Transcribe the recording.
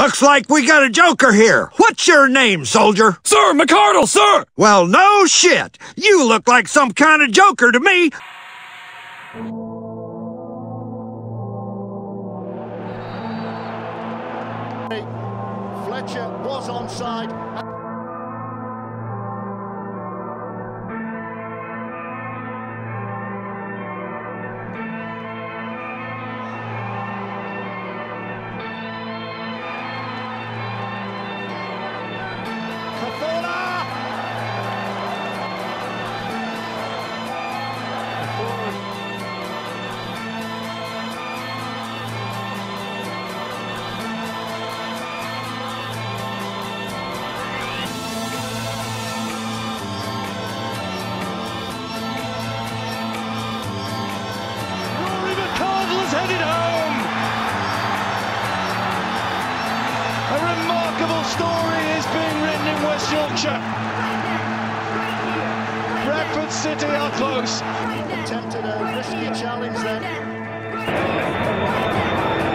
Looks like we got a joker here. What's your name, soldier? Sir, McArdle, sir! Well, no shit. You look like some kind of joker to me. Fletcher was onside. Headed home. A remarkable story is being written in West Yorkshire. Bradford City are close. Attempted a risky challenge then.